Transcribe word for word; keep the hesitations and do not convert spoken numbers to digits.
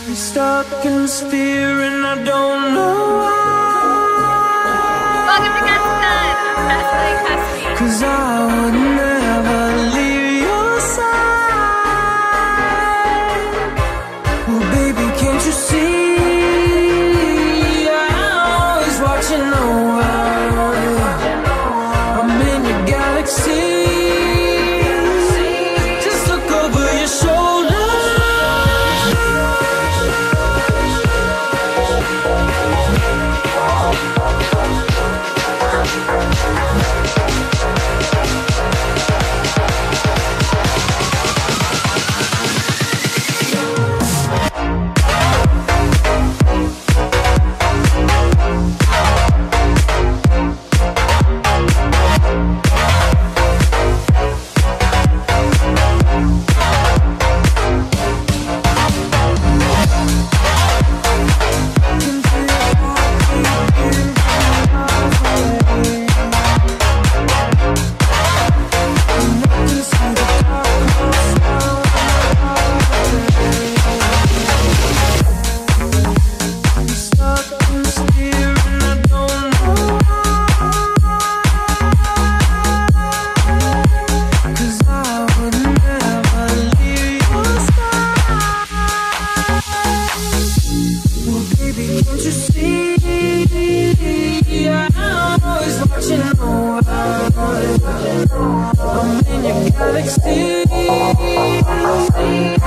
I'm stuck in this fear and I don't know why. Welcome to Gunstone. I'm Presley Custody. Cause I would never leave your side. Well, baby, can't you see? I'm always watching over. I'm in your galaxy. Just look over your shoulder. Can't you see? I'm always watching over. I'm in your galaxy.